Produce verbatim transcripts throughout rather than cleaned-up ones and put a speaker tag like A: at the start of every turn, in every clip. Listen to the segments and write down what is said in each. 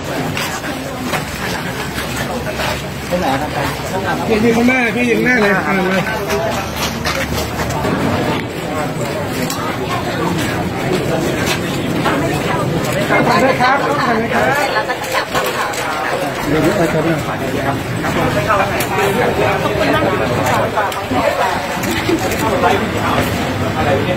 A: ไปไหนครับ
B: พี่ยืนข้างหน้าพี่ยืนหน้าเลยอ่าเลยถ่ายได้ครับถ่ายได้ครับแล้วก็จับเดี๋ยวเราจะเริ่มถ่ายเลยครับครับผมไม่เข้าแล้วขอบคุณมากอะไรเนี่ย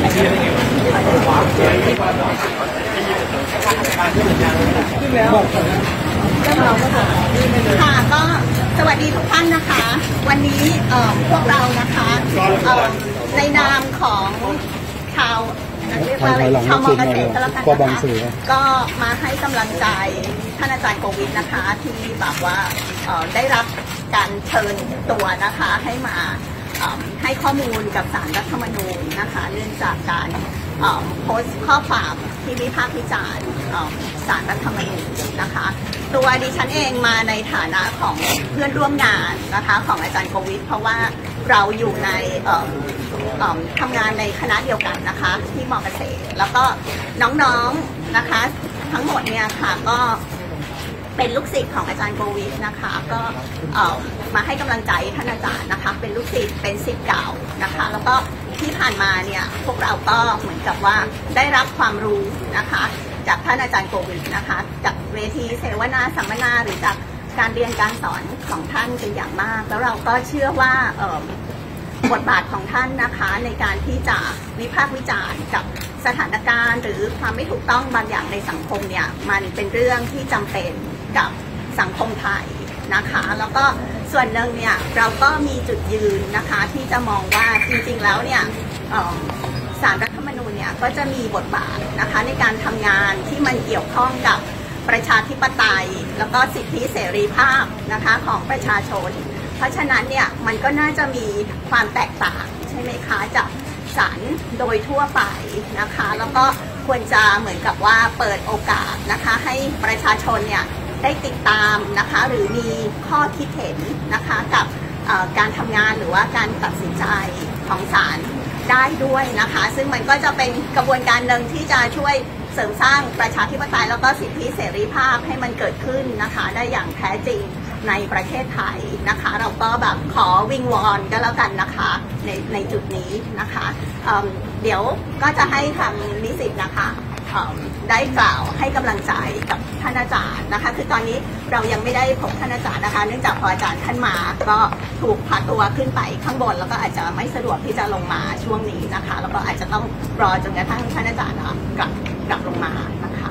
C: ค่ะก็สวัสดีทุกท่านนะคะวันนี้เอ่อพวกเรานะคะเอ่อในนามของชาวเรียกว่าอะไรชาวมอเกษตรก็แล้วกันนะคะก็มาให้กำลังใจท่านอาจารย์โควิดนะคะที่แบบว่าเอ่อได้รับการเชิญตัวนะคะให้มาให้ข้อมูลกับศาลรัฐธรรมนูญนะคะเนื่องจากการโพสต์ข้อความที่วิพากษ์วิจารณ์ศาลรัฐธรรมนูญนะคะตัวดิฉันเองมาในฐานะของเพื่อนร่วมงานนะคะของอาจารย์โควิดเพราะว่าเราอยู่ในทำงานในคณะเดียวกันนะคะที่มอเกษตรแล้วก็น้องๆนะคะทั้งหมดเนี่ยค่ะก็เป็นลูกศิษย์ของอาจารย์โควิดนะคะก็มาให้กำลังใจท่านอาจารย์นะคะเป็นลูกศิษย์เป็นศิษย์เก่านะคะแล้วก็ที่ผ่านมาเนี่ยพวกเราก็เหมือนกับว่าได้รับความรู้นะคะจากท่านอาจารย์โควิดนะคะจากเวทีเสวนาสัมมนาหรือจากการเรียนการสอนของท่านเป็นอย่างมากแล้วเราก็เชื่อว่าบทบาทของท่านนะคะในการที่จะวิพากษ์วิจารณ์กับสถานการณ์หรือความไม่ถูกต้องบางอย่างในสังคมเนี่ยมันเป็นเรื่องที่จำเป็นกับสังคมไทยนะคะแล้วก็ส่วนหนึ่งเนี่ยเราก็มีจุดยืนนะคะที่จะมองว่าจริงๆแล้วเนี่ยศาลรัฐธรรมนูญเนี่ยก็จะมีบทบาทนะคะในการทำงานที่มันเกี่ยวข้องกับประชาธิปไตยแล้วก็สิทธิเสรีภาพนะคะของประชาชนเพราะฉะนั้นเนี่ยมันก็น่าจะมีความแตกต่างใช่ไหมคะจากศาลโดยทั่วไปนะคะแล้วก็ควรจะเหมือนกับว่าเปิดโอกาสนะคะให้ประชาชนเนี่ยได้ติดตามนะคะหรือมีข้อคิดเห็นนะคะกับการทำงานหรือว่าการตัดสินใจของศาลได้ด้วยนะคะซึ่งมันก็จะเป็นกระบวนการหนึ่งที่จะช่วยเสริมสร้างประชาธิปไตยแล้วก็สิทธิเสรีภาพให้มันเกิดขึ้นนะคะได้อย่างแท้จริงในประเทศไทยนะคะเราก็แบบขอวิงวอนก็แล้วกันนะคะในในจุดนี้นะคะเ, เดี๋ยวก็จะให้ทางนิสิตนะคะได้กล่าวให้กำลังใจกับท่านอาจารย์นะคะคือตอนนี้เรายังไม่ได้พบท่านอาจารย์นะคะเนื่องจากพออาจารย์ท่านมาก็ถูกพาตัวขึ้นไปข้างบนแล้วก็อาจจะไม่สะดวกที่จะลงมาช่วงนี้นะคะแล้วก็อาจจะต้องรอจนกระทั่งท่านอาจารย์กลับกลับลงมานะคะ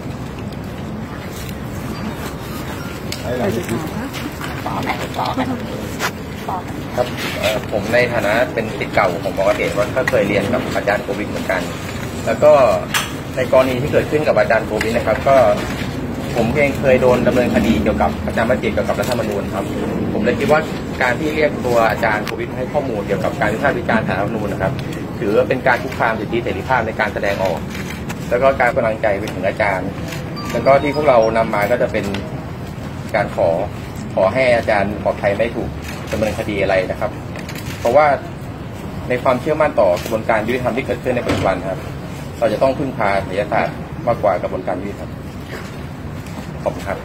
D: ครับผมในฐานะเป็นศิษย์เก่าของมอเกษตรว่าก็เคยเรียนกับอาจารย์โควิดเหมือนกันแล้วก็ในกรณีที่เกิดขึ้นกับอาจารย์โควิดนะครับก็ผมเองเคยโดนดำเนินคดีเกี่ยวกับอาจารย์มติเกี่ยวกับรัฐธรรมนูญครับผมเลยคิดว่าการที่เรียกตัวอาจารย์โควิดให้ข้อมูลเกี่ยวกับการวิพากษ์วิจารณ์สารรัฐธรรมนูญนะครับถือว่าเป็นการคุกคามสิทธิเสรีภาพในการแสดงออกแล้วก็การกำลังใจไปถึงอาจารย์แล้วก็ที่พวกเรานำมาก็จะเป็นการขอขอให้อาจารย์ปลอดภัยไม่ถูกดำเนินคดีอะไรนะครับเพราะว่าในความเชื่อมั่นต่อกระบวนการยุติธรรมที่เกิดขึ้นในปัจจุบันครับเราจะต้องพึ่งพาศิลปศาสตร์มากกว่ากระบวนการยุติธรรมขอบคุณครับ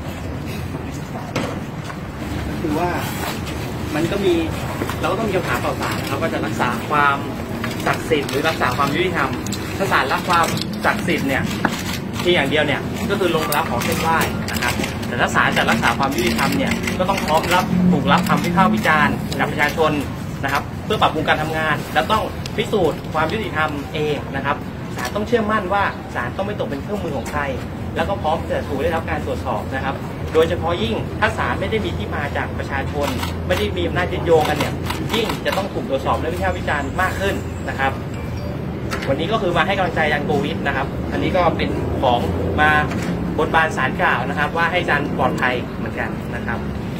A: คือว่ามันก็มีเราก็ต้องมีคำถามต่อศาลเราก็จะรักษาความศักดิ์สิทธิ์หรือรักษาความยุติธรรมถ้าศาลรักความศักดิ์สิทธิ์เนี่ยที่อย่างเดียวเนี่ยก็คือลงรับของเส้นไหว้นะครับแต่ถ้าศาลจะรักษาความยุติธรรมเนี่ยก็ต้องพร้อมรับถูกรับคำวิพากษ์วิจารณ์จากประชาชนนะครับเพื่อปรับปรุงการทำงานและต้องพิสูจน์ความยุติธรรมเองนะครับศาลต้องเชื่อมั่นว่าศาลต้องไม่ตกเป็นเครื่องมือของใครแล้วก็พร้อมจะถูกได้รับการตรวจสอบนะครับโดยเฉพาะยิ่งถ้าศาลไม่ได้มีที่มาจากประชาชนไม่ได้มีอำนาจยึดโยงกันเนี่ยยิ่งจะต้องถูกตรวจสอบและวิพากษ์วิจารณ์มากขึ้นนะครับวันนี้ก็คือมาให้กำลังใจอาจารย์โควิดนะครับอันนี้ก็เป็นของมาบนบานศาลกล่าวนะครับว่าให้อาจารย์ปลอดภัยเหมือนกันนะครับ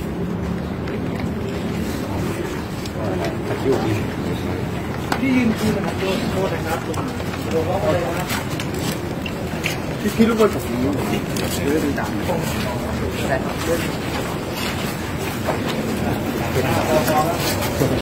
B: ที่ยืนคือนะครับโดนโทษนะครับโดนว่าอะไรนะที่ที่ลูกบอลผมรู้เรื่องต่างๆแต่เรื่อง